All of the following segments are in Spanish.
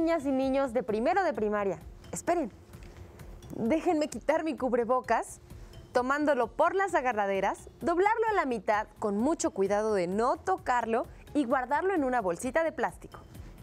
niñas y niños de primero de primaria? Esperen, déjenme quitar mi cubrebocas, tomándolo por las agarraderas, doblarlo a la mitad con mucho cuidado de no tocarlo y guardarlo en una bolsita de plástico.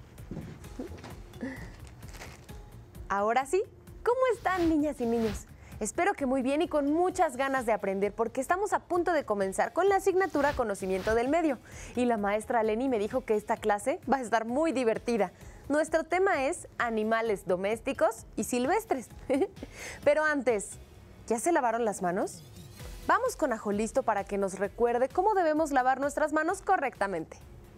Ahora sí, ¿cómo están, niñas y niños? Espero que muy bien y con muchas ganas de aprender, porque estamos a punto de comenzar con la asignatura Conocimiento del Medio. Y la maestra Leni me dijo que esta clase va a estar muy divertida. Nuestro tema es animales domésticos y silvestres. Pero antes, ¿ya se lavaron las manos? Vamos con Ajolisto para que nos recuerde cómo debemos lavar nuestras manos correctamente.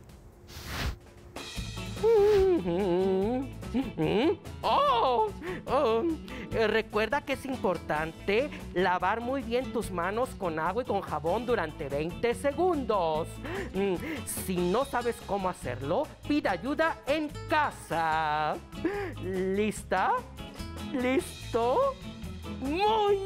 Recuerda que es importante lavar muy bien tus manos con agua y con jabón durante 20 segundos. Si no sabes cómo hacerlo, pide ayuda en casa. ¿Lista? ¿Listo? ¡Muy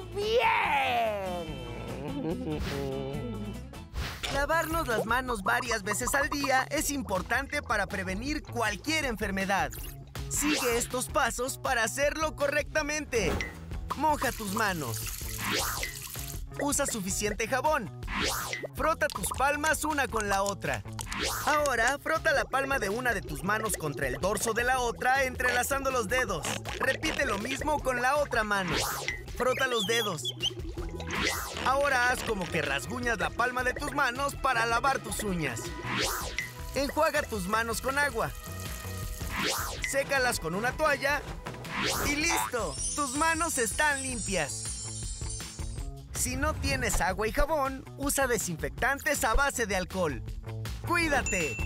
bien! Lavarnos las manos varias veces al día es importante para prevenir cualquier enfermedad. Sigue estos pasos para hacerlo correctamente. Moja tus manos. Usa suficiente jabón. Frota tus palmas una con la otra. Ahora, frota la palma de una de tus manos contra el dorso de la otra, entrelazando los dedos. Repite lo mismo con la otra mano. Frota los dedos. Ahora haz como que rasguñas la palma de tus manos para lavar tus uñas. Enjuaga tus manos con agua. Sécalas con una toalla y ¡listo! Tus manos están limpias. Si no tienes agua y jabón, usa desinfectantes a base de alcohol. ¡Cuídate!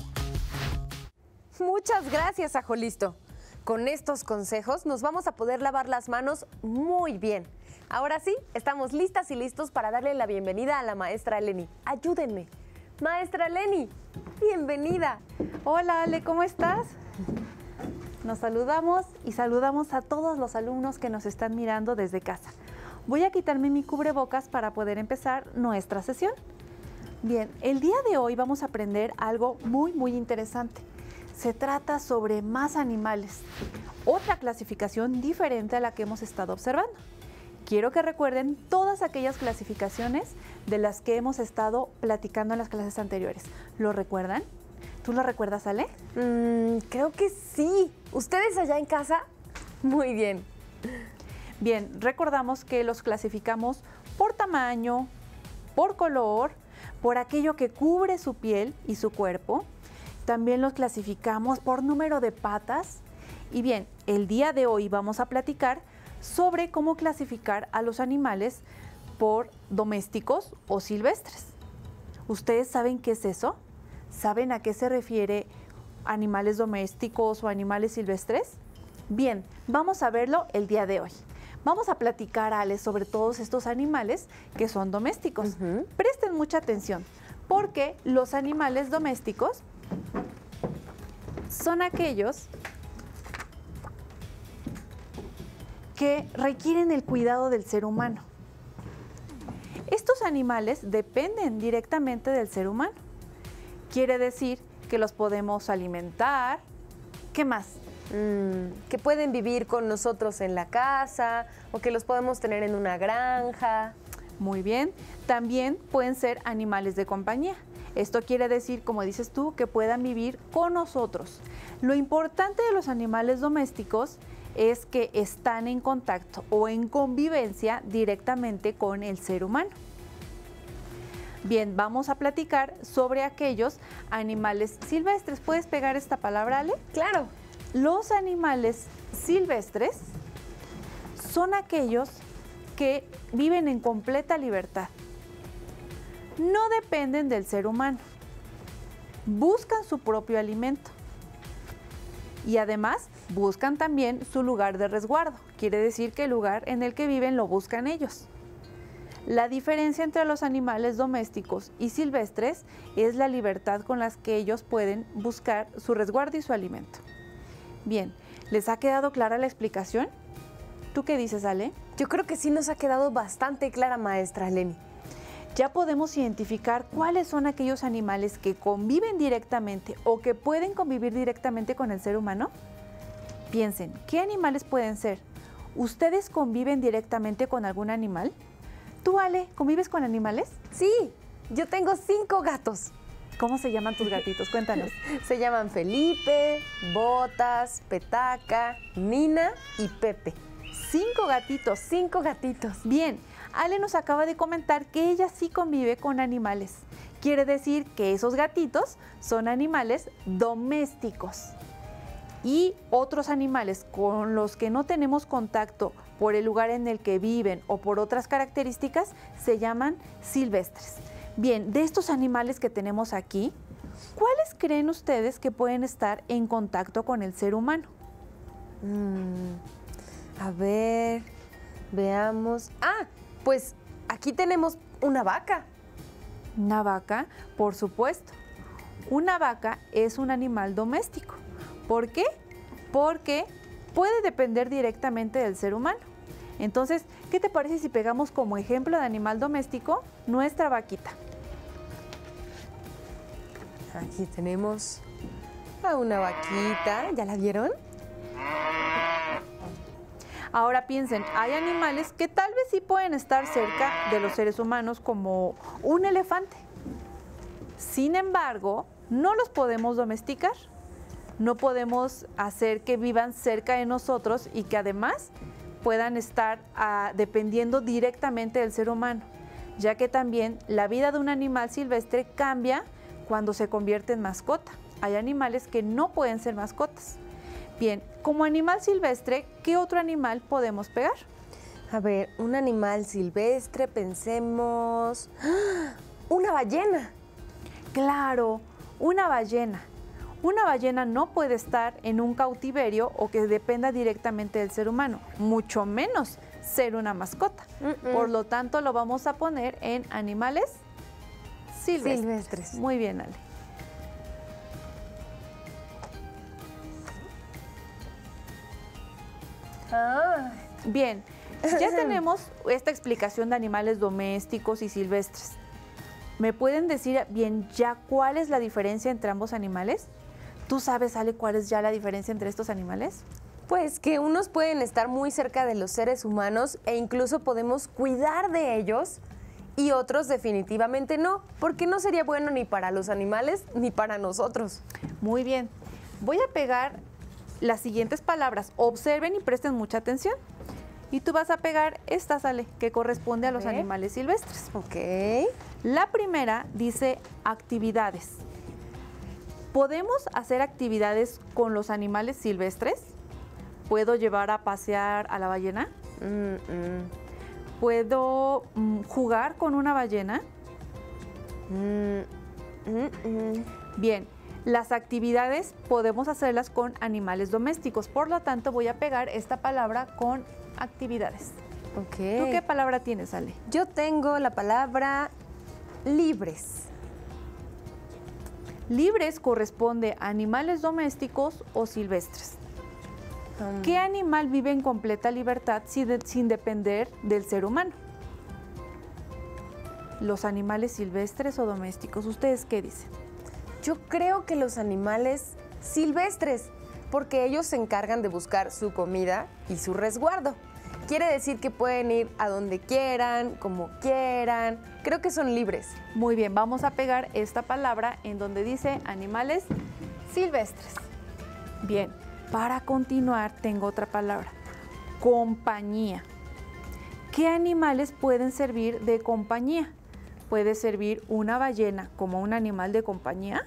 Muchas gracias, Ajolisto. Con estos consejos nos vamos a poder lavar las manos muy bien. Ahora sí, estamos listas y listos para darle la bienvenida a la maestra Leni. Ayúdenme. Maestra Leni, bienvenida. Hola, Ale, ¿cómo estás? Nos saludamos y saludamos a todos los alumnos que nos están mirando desde casa. Voy a quitarme mi cubrebocas para poder empezar nuestra sesión. Bien, el día de hoy vamos a aprender algo muy interesante. Se trata sobre más animales, otra clasificación diferente a la que hemos estado observando. Quiero que recuerden todas aquellas clasificaciones de las que hemos estado platicando en las clases anteriores. ¿Lo recuerdan? ¿Tú lo recuerdas, Ale? Creo que sí. ¿Ustedes allá en casa? Muy bien. Bien, recordamos que los clasificamos por tamaño, por color, por aquello que cubre su piel y su cuerpo. También los clasificamos por número de patas. Y bien, el día de hoy vamos a platicar sobre cómo clasificar a los animales por domésticos o silvestres. ¿Ustedes saben qué es eso? ¿Saben a qué se refiere animales domésticos o animales silvestres? Bien, vamos a verlo el día de hoy. Vamos a platicar, Ale, sobre todos estos animales que son domésticos. Presten mucha atención, porque los animales domésticos son aquellos que requieren el cuidado del ser humano. Estos animales dependen directamente del ser humano. Quiere decir que los podemos alimentar. ¿Qué más? Que pueden vivir con nosotros en la casa o que los podemos tener en una granja. Muy bien. También pueden ser animales de compañía. Esto quiere decir, como dices tú, que puedan vivir con nosotros. Lo importante de los animales domésticos es que están en contacto o en convivencia directamente con el ser humano. Bien, vamos a platicar sobre aquellos animales silvestres. ¿Puedes pegar esta palabra, Ale? Claro. Los animales silvestres son aquellos que viven en completa libertad. No dependen del ser humano. Buscan su propio alimento. Y además buscan también su lugar de resguardo. Quiere decir que el lugar en el que viven lo buscan ellos. La diferencia entre los animales domésticos y silvestres es la libertad con la que ellos pueden buscar su resguardo y su alimento. Bien, ¿les ha quedado clara la explicación? ¿Tú qué dices, Ale? Yo creo que sí nos ha quedado bastante clara, maestra Leni. Ya podemos identificar cuáles son aquellos animales que conviven directamente o que pueden convivir directamente con el ser humano. Piensen, ¿qué animales pueden ser? ¿Ustedes conviven directamente con algún animal? ¿Tú, Ale, convives con animales? Sí, yo tengo 5 gatos. ¿Cómo se llaman tus gatitos? Cuéntanos. Se llaman Felipe, Botas, Petaca, Nina y Pepe. 5 gatitos. 5 gatitos. Bien, Ale nos acaba de comentar que ella sí convive con animales. Quiere decir que esos gatitos son animales domésticos. Y otros animales con los que no tenemos contacto por el lugar en el que viven o por otras características se llaman silvestres. Bien, de estos animales que tenemos aquí, ¿cuáles creen ustedes que pueden estar en contacto con el ser humano? A ver, veamos. Pues aquí tenemos una vaca. Una vaca, por supuesto. Una vaca es un animal doméstico. ¿Por qué? Porque puede depender directamente del ser humano. Entonces, ¿qué te parece si pegamos como ejemplo de animal doméstico nuestra vaquita? Aquí tenemos a una vaquita. ¿Ya la vieron? Ahora piensen, hay animales que tal vez sí pueden estar cerca de los seres humanos, como un elefante. Sin embargo, no los podemos domesticar. No podemos hacer que vivan cerca de nosotros y que además puedan estar dependiendo directamente del ser humano, ya que también la vida de un animal silvestre cambia cuando se convierte en mascota. Hay animales que no pueden ser mascotas. Bien, como animal silvestre, ¿qué otro animal podemos pegar? A ver, un animal silvestre, pensemos. ¡Una ballena! Claro, una ballena. Una ballena no puede estar en un cautiverio o que dependa directamente del ser humano, mucho menos ser una mascota. Por lo tanto, lo vamos a poner en animales silvestres. Muy bien, Ale. Bien, ya tenemos esta explicación de animales domésticos y silvestres. ¿Me pueden decir bien ya cuál es la diferencia entre ambos animales? ¿Tú sabes, Ale, cuál es ya la diferencia entre estos animales? Pues que unos pueden estar muy cerca de los seres humanos e incluso podemos cuidar de ellos y otros definitivamente no, porque no sería bueno ni para los animales ni para nosotros. Muy bien, voy a pegar las siguientes palabras. Observen y presten mucha atención. Y tú vas a pegar esta, Ale, que corresponde a los animales silvestres. Ok. La primera dice actividades. ¿Podemos hacer actividades con los animales silvestres? ¿Puedo llevar a pasear a la ballena? ¿Puedo jugar con una ballena? Bien, las actividades podemos hacerlas con animales domésticos. Por lo tanto, voy a pegar esta palabra con actividades. Ok. ¿Tú qué palabra tienes, Ale? Yo tengo la palabra libres. Libres corresponde a animales domésticos o silvestres. ¿Qué animal vive en completa libertad sin depender del ser humano? ¿Los animales silvestres o domésticos? ¿Ustedes qué dicen? Yo creo que los animales silvestres, porque ellos se encargan de buscar su comida y su resguardo. Quiere decir que pueden ir a donde quieran, como quieran. Creo que son libres. Muy bien, vamos a pegar esta palabra en donde dice animales silvestres. Bien, para continuar tengo otra palabra, compañía. ¿Qué animales pueden servir de compañía? ¿Puede servir una ballena como un animal de compañía?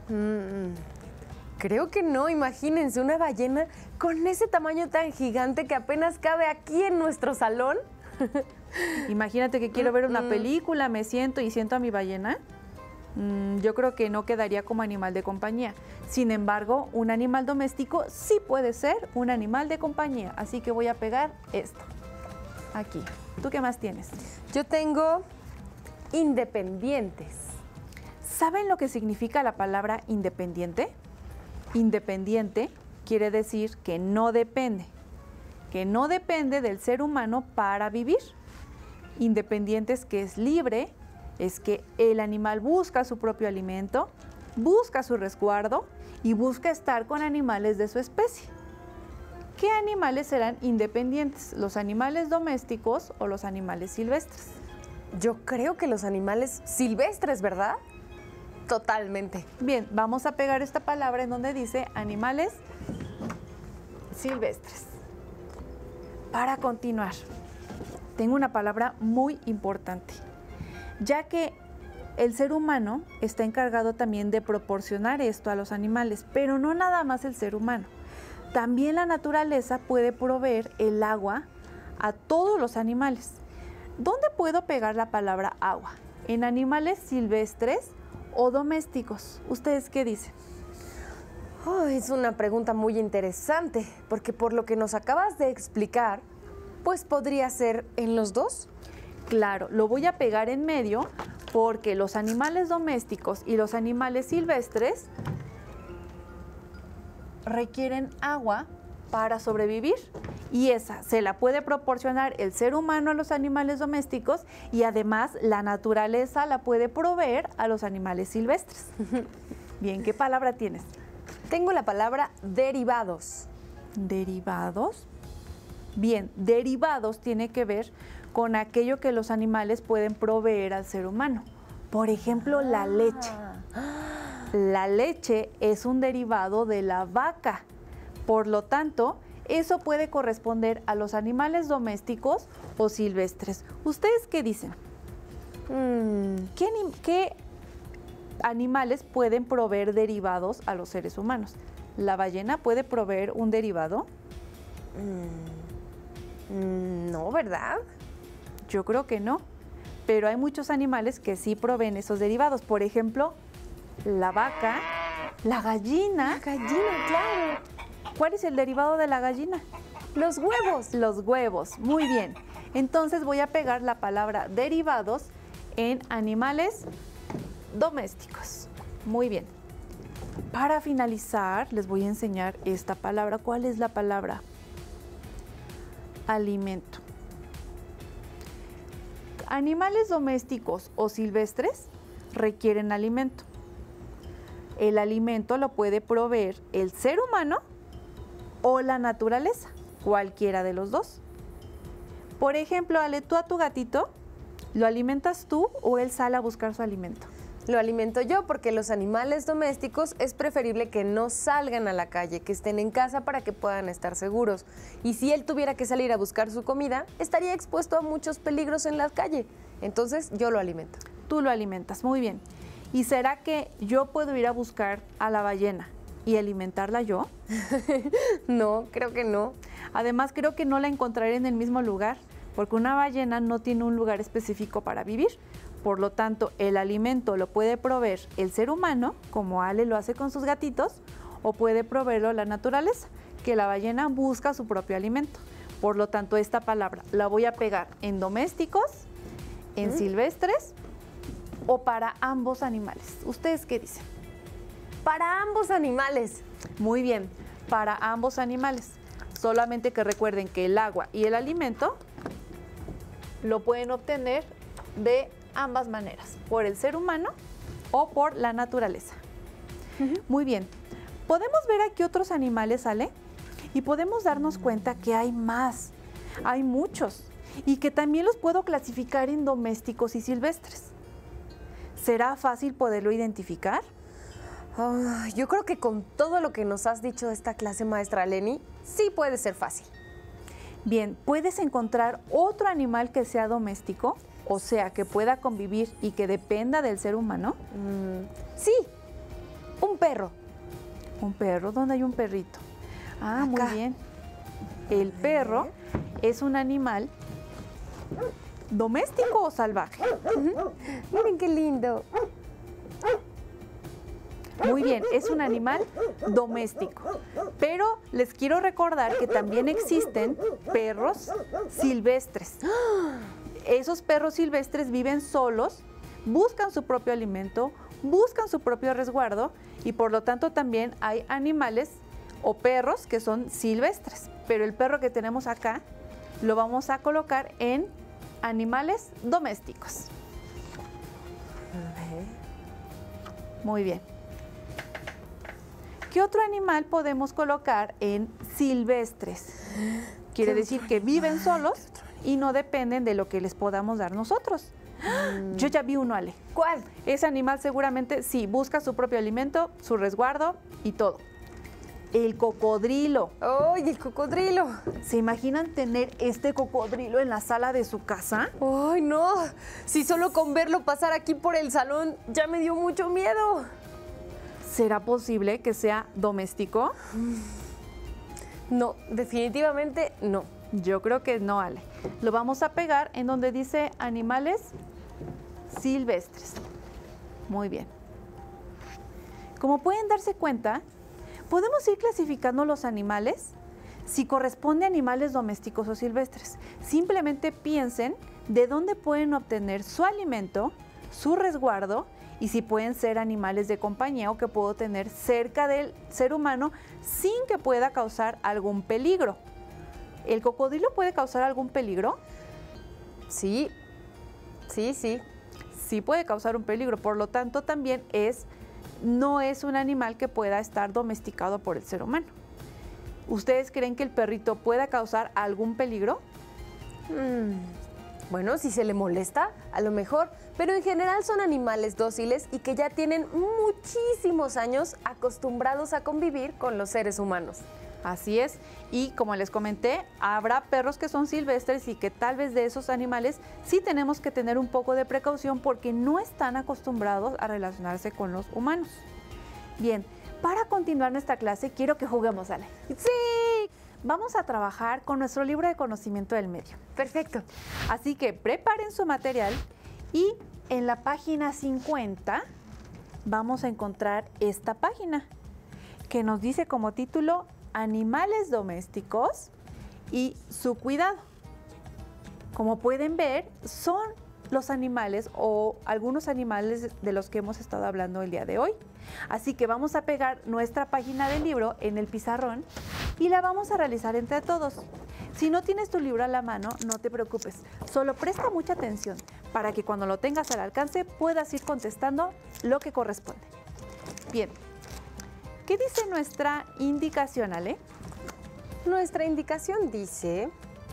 Creo que no, imagínense una ballena con ese tamaño tan gigante que apenas cabe aquí en nuestro salón. Imagínate que quiero ver una película, me siento y siento a mi ballena. Yo creo que no quedaría como animal de compañía. Sin embargo, un animal doméstico sí puede ser un animal de compañía. Así que voy a pegar esto. Aquí. ¿Tú qué más tienes? Yo tengo independientes. ¿Saben lo que significa la palabra independiente? Independiente quiere decir que no depende del ser humano para vivir. Independiente es que es libre, es que el animal busca su propio alimento, busca su resguardo y busca estar con animales de su especie. ¿qué animales serán independientes? ¿Los animales domésticos o los animales silvestres? Yo creo que los animales silvestres, ¿verdad? Totalmente. Bien, vamos a pegar esta palabra en donde dice animales silvestres. Para continuar, tengo una palabra muy importante, ya que el ser humano está encargado también de proporcionar esto a los animales, pero no nada más el ser humano. También la naturaleza puede proveer el agua a todos los animales. ¿Dónde puedo pegar la palabra agua? ¿En animales silvestres o domésticos? ¿Ustedes qué dicen? Oh, es una pregunta muy interesante, porque por lo que nos acabas de explicar, pues podría ser en los dos. Claro, lo voy a pegar en medio porque los animales domésticos y los animales silvestres requieren agua para sobrevivir y esa se la puede proporcionar el ser humano a los animales domésticos y además la naturaleza la puede proveer a los animales silvestres. Bien, ¿qué palabra tienes? Tengo la palabra derivados. ¿Derivados? Bien, derivados tiene que ver con aquello que los animales pueden proveer al ser humano. Por ejemplo, la leche. La leche es un derivado de la vaca. Por lo tanto, eso puede corresponder a los animales domésticos o silvestres. ¿Ustedes qué dicen? ¿Qué animales pueden proveer derivados a los seres humanos? ¿La ballena puede proveer un derivado? No, ¿verdad? Yo creo que no, pero hay muchos animales que sí proveen esos derivados. Por ejemplo, la vaca, la gallina. La gallina, claro. ¿Cuál es el derivado de la gallina? Los huevos. Los huevos, muy bien. Entonces voy a pegar la palabra derivados en animales domésticos. Muy bien. Para finalizar, les voy a enseñar esta palabra. ¿Cuál es la palabra? Alimento. Animales domésticos o silvestres requieren alimento. El alimento lo puede proveer el ser humano o la naturaleza, cualquiera de los dos. Por ejemplo, Ale, tú a tu gatito, ¿lo alimentas tú o él sale a buscar su alimento? Lo alimento yo porque los animales domésticos es preferible que no salgan a la calle, que estén en casa para que puedan estar seguros. Y si él tuviera que salir a buscar su comida, estaría expuesto a muchos peligros en la calle. Entonces yo lo alimento. Tú lo alimentas, muy bien. ¿Y será que yo puedo ir a buscar a la ballena y alimentarla yo? No, creo que no. Además, creo que no la encontraré en el mismo lugar, porque una ballena no tiene un lugar específico para vivir. Por lo tanto, el alimento lo puede proveer el ser humano, como Ale lo hace con sus gatitos, o puede proveerlo la naturaleza, que la ballena busca su propio alimento. Por lo tanto, esta palabra la voy a pegar en domésticos, en silvestres o para ambos animales. ¿Ustedes qué dicen? Para ambos animales. Muy bien, para ambos animales. Solamente que recuerden que el agua y el alimento lo pueden obtener de ambas maneras, por el ser humano o por la naturaleza. Muy bien, podemos ver aquí otros animales, Ale, y podemos darnos cuenta que hay más, hay muchos, y que también los puedo clasificar en domésticos y silvestres. ¿Será fácil poderlo identificar? Yo creo que con todo lo que nos has dicho de esta clase, maestra Leni, sí puede ser fácil. Bien, ¿puedes encontrar otro animal que sea doméstico? O sea, que pueda convivir y que dependa del ser humano. Sí, un perro. ¿Un perro? ¿Dónde hay un perrito? Ah, Acá. muy bien. El perro es un animal doméstico o salvaje. Miren qué lindo. Muy bien, es un animal doméstico. Pero les quiero recordar que también existen perros silvestres. Esos perros silvestres viven solos, buscan su propio alimento, buscan su propio resguardo y por lo tanto también hay animales o perros que son silvestres. Pero el perro que tenemos acá lo vamos a colocar en animales domésticos. Muy bien. ¿Qué otro animal podemos colocar en silvestres? Quiere decir que viven solos y no dependen de lo que les podamos dar nosotros. Yo ya vi uno, Ale. ¿Cuál? Ese animal seguramente sí busca su propio alimento, su resguardo y todo. El cocodrilo. ¡Ay, el cocodrilo! ¿Se imaginan tener este cocodrilo en la sala de su casa? ¡Ay, no! Si solo con verlo pasar aquí por el salón ya me dio mucho miedo. ¿Será posible que sea doméstico? No, definitivamente no. Yo creo que no, Ale. Lo vamos a pegar en donde dice animales silvestres. Muy bien. Como pueden darse cuenta, podemos ir clasificando los animales si corresponde a animales domésticos o silvestres. Simplemente piensen de dónde pueden obtener su alimento, su resguardo y si pueden ser animales de compañía o que puedo tener cerca del ser humano sin que pueda causar algún peligro. ¿El cocodrilo puede causar algún peligro? Sí, sí, sí. Sí puede causar un peligro, por lo tanto también no es un animal que pueda estar domesticado por el ser humano. ¿Ustedes creen que el perrito pueda causar algún peligro? Bueno, si se le molesta, a lo mejor, pero en general son animales dóciles y que ya tienen muchísimos años acostumbrados a convivir con los seres humanos. Así es, y como les comenté, habrá perros que son silvestres y que tal vez de esos animales sí tenemos que tener un poco de precaución porque no están acostumbrados a relacionarse con los humanos. Bien, para continuar nuestra clase quiero que juguemos, Ale. ¡Sí! Vamos a trabajar con nuestro libro de conocimiento del medio. Perfecto. Así que preparen su material y en la página 50 vamos a encontrar esta página que nos dice como título Animales domésticos y su cuidado. Como pueden ver, son los animales o algunos animales de los que hemos estado hablando el día de hoy. Así que vamos a pegar nuestra página del libro en el pizarrón y la vamos a realizar entre todos. Si no tienes tu libro a la mano, no te preocupes, solo presta mucha atención para que cuando lo tengas al alcance puedas ir contestando lo que corresponde. Bien, ¿qué dice nuestra indicación, Ale? Nuestra indicación dice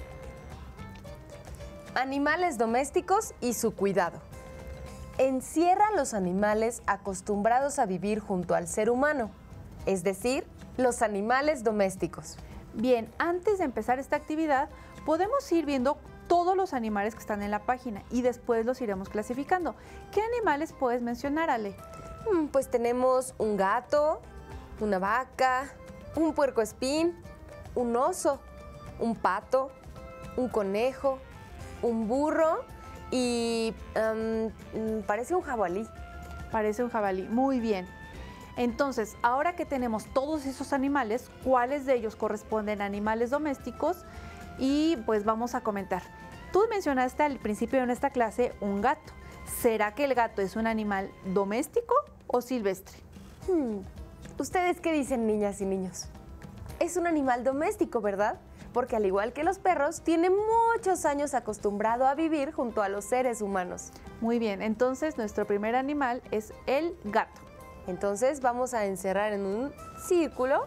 animales domésticos y su cuidado. Encierra los animales acostumbrados a vivir junto al ser humano, es decir, los animales domésticos. Bien, antes de empezar esta actividad, podemos ir viendo todos los animales que están en la página y después los iremos clasificando. ¿Qué animales puedes mencionar, Ale? Pues tenemos un gato, una vaca, un puercoespín, un oso, un pato, un conejo, un burro y parece un jabalí. Parece un jabalí, muy bien. Entonces, ahora que tenemos todos esos animales, ¿cuáles de ellos corresponden a animales domésticos? Y pues vamos a comentar. Tú mencionaste al principio de nuestra clase un gato. ¿Será que el gato es un animal doméstico o silvestre? ¿Ustedes qué dicen, niñas y niños? Es un animal doméstico, ¿verdad? Porque al igual que los perros, tiene muchos años acostumbrado a vivir junto a los seres humanos. Muy bien, entonces nuestro primer animal es el gato. Entonces vamos a encerrar en un círculo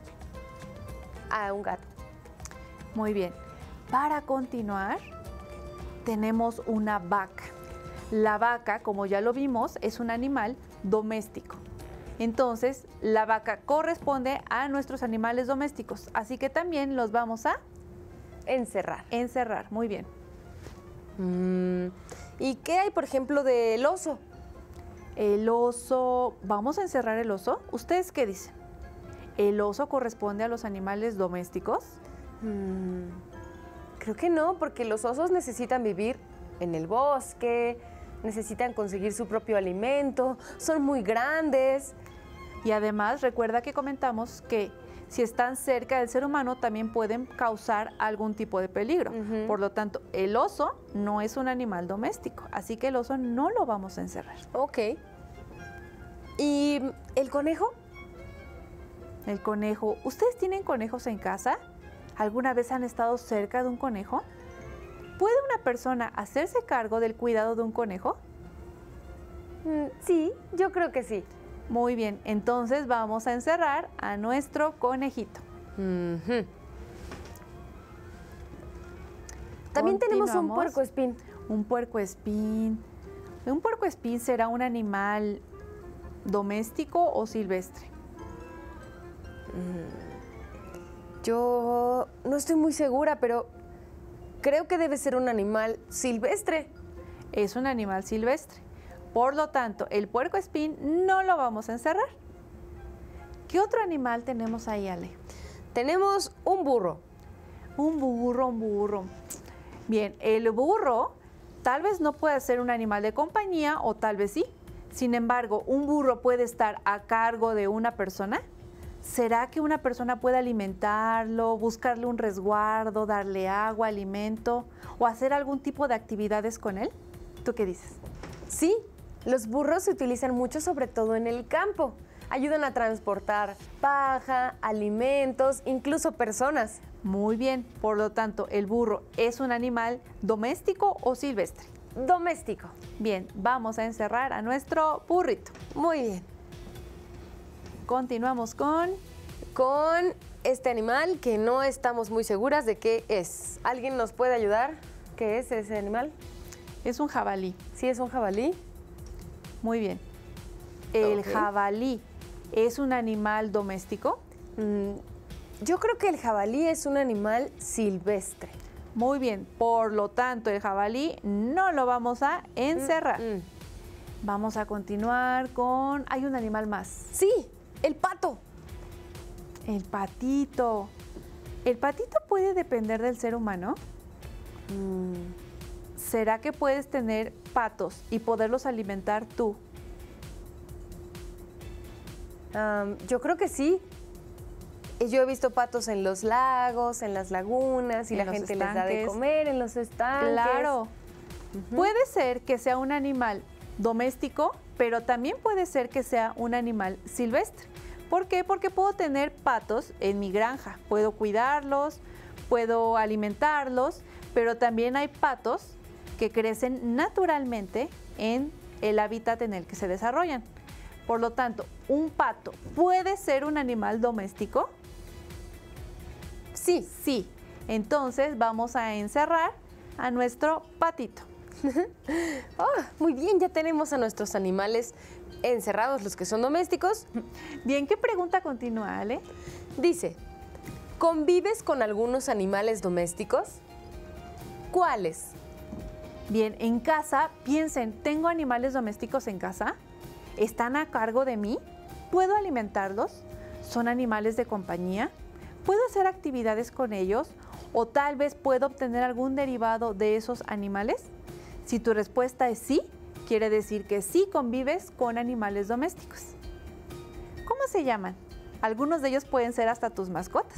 a un gato. Muy bien. Para continuar, tenemos una vaca. La vaca, como ya lo vimos, es un animal doméstico. Entonces, la vaca corresponde a nuestros animales domésticos, así que también los vamos a encerrar. Encerrar, muy bien. ¿Y qué hay, por ejemplo, del oso? El oso, ¿vamos a encerrar el oso? ¿Ustedes qué dicen? ¿El oso corresponde a los animales domésticos? Creo que no, porque los osos necesitan vivir en el bosque, necesitan conseguir su propio alimento, son muy grandes. Y además, recuerda que comentamos que si están cerca del ser humano también pueden causar algún tipo de peligro. Por lo tanto, el oso no es un animal doméstico, así que el oso no lo vamos a encerrar. Ok. ¿Y el conejo? El conejo. ¿Ustedes tienen conejos en casa? ¿Alguna vez han estado cerca de un conejo? ¿Puede una persona hacerse cargo del cuidado de un conejo? Sí, yo creo que sí. Muy bien, entonces vamos a encerrar a nuestro conejito. También tenemos un Continuamos. puercoespín. Un puercoespín. ¿Un puercoespín será un animal doméstico o silvestre? Yo no estoy muy segura, pero creo que debe ser un animal silvestre. Es un animal silvestre. Por lo tanto, el puercoespín no lo vamos a encerrar. ¿Qué otro animal tenemos ahí, Ale? Tenemos un burro. Un burro. Bien, el burro tal vez no pueda ser un animal de compañía o tal vez sí. Sin embargo, ¿un burro puede estar a cargo de una persona? ¿Será que una persona puede alimentarlo, buscarle un resguardo, darle agua, alimento o hacer algún tipo de actividades con él? ¿Tú qué dices? Sí, los burros se utilizan mucho, sobre todo en el campo. Ayudan a transportar paja, alimentos, incluso personas. Muy bien, por lo tanto, ¿el burro es un animal doméstico o silvestre? Doméstico. Bien, vamos a encerrar a nuestro burrito. Muy bien. Continuamos con este animal que no estamos muy seguras de qué es. ¿Alguien nos puede ayudar? ¿Qué es ese animal? es un jabalí. ¿Sí es un jabalí? Muy bien. ¿El Ok. jabalí es un animal doméstico? Yo creo que el jabalí es un animal silvestre. Muy bien. Por lo tanto, el jabalí no lo vamos a encerrar. Vamos a continuar con... Hay un animal más. Sí, el pato. El patito. ¿El patito puede depender del ser humano? ¿Será que puedes tener patos y poderlos alimentar tú? Yo creo que sí. Yo he visto patos en los lagos, en las lagunas, y En la los gente les da de estanques. comer en los estanques. Claro. Puede ser que sea un animal doméstico, pero también puede ser que sea un animal silvestre. ¿Por qué? Porque puedo tener patos en mi granja. Puedo cuidarlos, puedo alimentarlos, pero también hay patos que crecen naturalmente en el hábitat en el que se desarrollan. Por lo tanto, ¿un pato puede ser un animal doméstico? Sí. Sí. Entonces vamos a encerrar a nuestro patito. Muy bien, ya tenemos a nuestros animales encerrados, los que son domésticos. Bien, ¿qué pregunta continúa, Ale? Dice, ¿convives con algunos animales domésticos? ¿Cuáles? Bien, en casa, piensen, ¿tengo animales domésticos en casa? ¿Están a cargo de mí? ¿Puedo alimentarlos? ¿Son animales de compañía? ¿Puedo hacer actividades con ellos? ¿O tal vez puedo obtener algún derivado de esos animales? Si tu respuesta es sí, quiere decir que sí convives con animales domésticos. ¿Cómo se llaman? Algunos de ellos pueden ser hasta tus mascotas.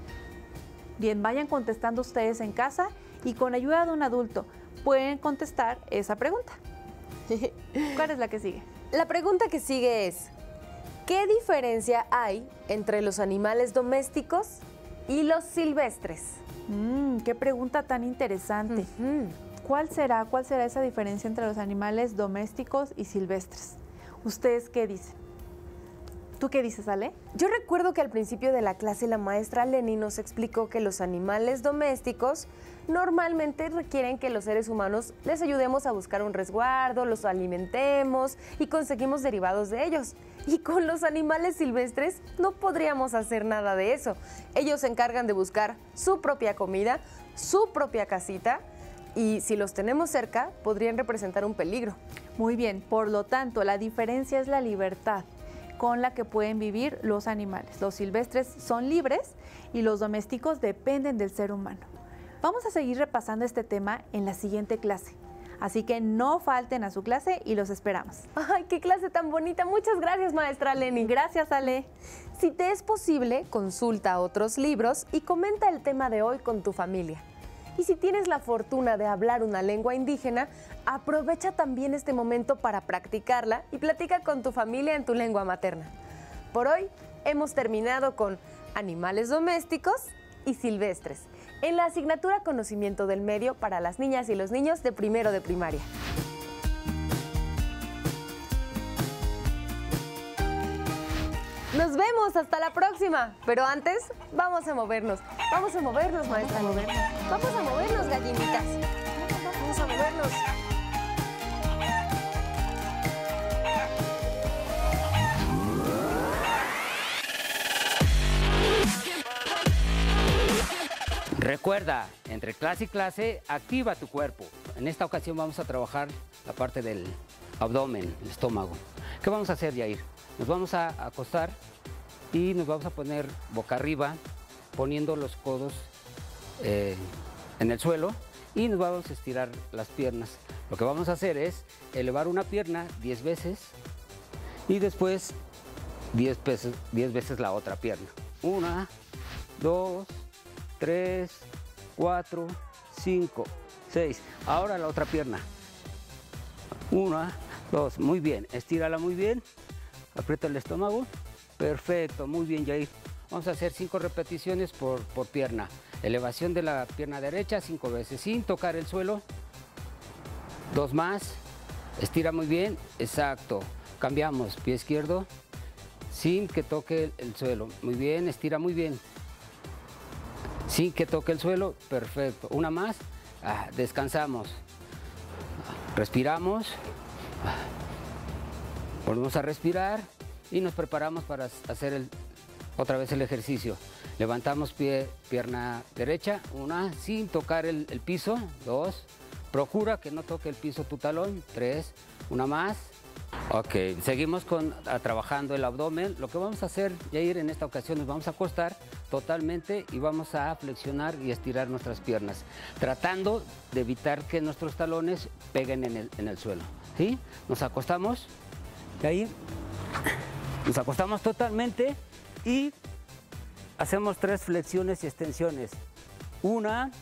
Bien, vayan contestando ustedes en casa y con ayuda de un adulto pueden contestar esa pregunta. ¿Cuál es la que sigue? La pregunta que sigue es, ¿qué diferencia hay entre los animales domésticos y los silvestres? Qué pregunta tan interesante. ¿Cuál será esa diferencia entre los animales domésticos y silvestres? ¿Ustedes qué dicen? ¿Tú qué dices, Ale? Yo recuerdo que al principio de la clase la maestra Lenny nos explicó que los animales domésticos normalmente requieren que los seres humanos les ayudemos a buscar un resguardo, los alimentemos y conseguimos derivados de ellos. Y con los animales silvestres no podríamos hacer nada de eso. Ellos se encargan de buscar su propia comida, su propia casita, y si los tenemos cerca podrían representar un peligro. Muy bien, por lo tanto, la diferencia es la libertad con la que pueden vivir los animales. Los silvestres son libres y los domésticos dependen del ser humano. Vamos a seguir repasando este tema en la siguiente clase. Así que no falten a su clase y los esperamos. ¡Ay, qué clase tan bonita! Muchas gracias, maestra Lenny. Gracias, Ale. Si te es posible, consulta otros libros y comenta el tema de hoy con tu familia. Y si tienes la fortuna de hablar una lengua indígena, aprovecha también este momento para practicarla y platica con tu familia en tu lengua materna. Por hoy hemos terminado con animales domésticos y silvestres en la asignatura Conocimiento del Medio para las niñas y los niños de primero de primaria. Nos vemos, hasta la próxima. Pero antes, vamos a movernos. Vamos a movernos, maestra. Vamos a movernos, gallinitas. Vamos a movernos. Recuerda, entre clase y clase, activa tu cuerpo. En esta ocasión vamos a trabajar la parte del abdomen, el estómago. ¿Qué vamos a hacer, Yair? Nos vamos a acostar y nos vamos a poner boca arriba, poniendo los codos en el suelo y nos vamos a estirar las piernas. Lo que vamos a hacer es elevar una pierna 10 veces y después 10 veces la otra pierna. 1, 2, 3, 4, 5, 6. Ahora la otra pierna. 1, 2. Muy bien. Estírala muy bien. Aprieta el estómago. Perfecto. Muy bien, Yair. Vamos a hacer 5 repeticiones por pierna. Elevación de la pierna derecha 5 veces sin tocar el suelo. 2 más. Estira muy bien. Exacto. Cambiamos. Pie izquierdo sin que toque el suelo. Muy bien. Estira muy bien. Sin que toque el suelo, perfecto. Una más, descansamos. Respiramos. Volvemos a respirar y nos preparamos para hacer otra vez el ejercicio. Levantamos pierna derecha, 1, sin tocar el piso, 2. Procura que no toque el piso tu talón, 3. Una más. Ok, seguimos trabajando el abdomen. Lo que vamos a hacer, Yair, en esta ocasión nos vamos a acostar totalmente y vamos a flexionar y estirar nuestras piernas, tratando de evitar que nuestros talones peguen en el suelo. ¿Sí? Nos acostamos, Yair, nos acostamos totalmente y hacemos 3 flexiones y extensiones. 1,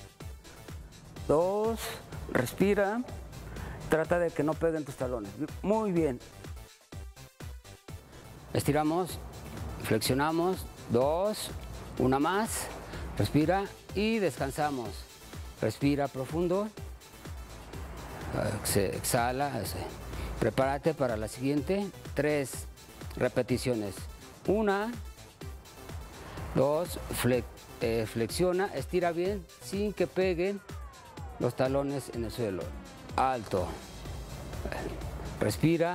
2, respira. Trata de que no peguen tus talones. Muy bien. Estiramos, flexionamos, 2, una más, respira y descansamos. Respira profundo, exhala, prepárate para la siguiente, 3 repeticiones. 1, 2, flexiona, estira bien sin que peguen los talones en el suelo. Alto, respira,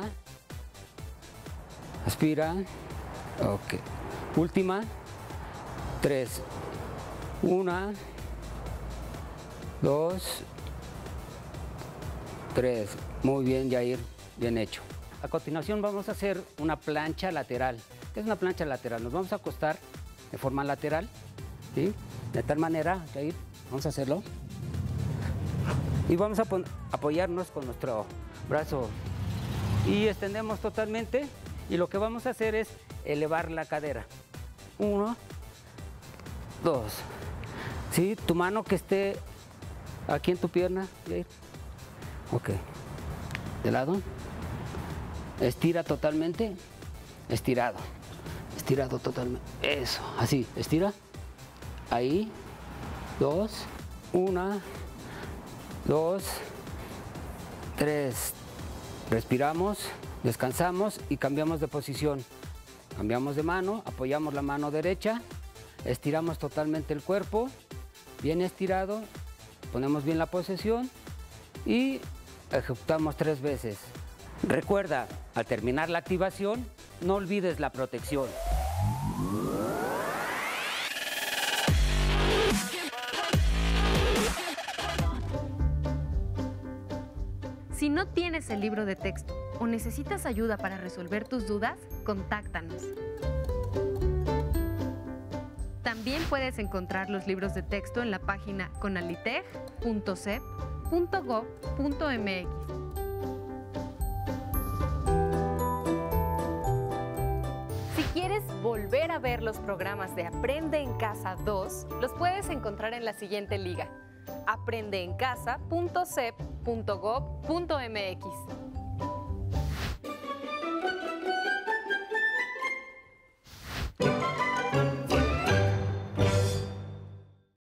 aspira, ok. Última, 3, 1, 2, 3. Muy bien, Yair, bien hecho. A continuación vamos a hacer una plancha lateral. ¿Qué es una plancha lateral? Nos vamos a acostar de forma lateral, ¿sí? De tal manera, Yair, vamos a hacerlo. Y vamos a apoyarnos con nuestro brazo y extendemos totalmente y lo que vamos a hacer es elevar la cadera. 1, 2. ¿Sí? Tu mano que esté aquí en tu pierna. Ok. De lado. Estira totalmente. Estirado. Estirado totalmente. Eso. Así. Estira. Ahí. 2. 1. 2, 3, respiramos, descansamos y cambiamos de posición. Cambiamos de mano, apoyamos la mano derecha, estiramos totalmente el cuerpo, bien estirado, ponemos bien la posición y ejecutamos 3 veces. Recuerda, al terminar la activación, no olvides la protección. Si no tienes el libro de texto o necesitas ayuda para resolver tus dudas, contáctanos. También puedes encontrar los libros de texto en la página conaliteg.cep.gov.mx. Si quieres volver a ver los programas de Aprende en Casa 2, los puedes encontrar en la siguiente liga: aprendeencasa.cep.gov.mx.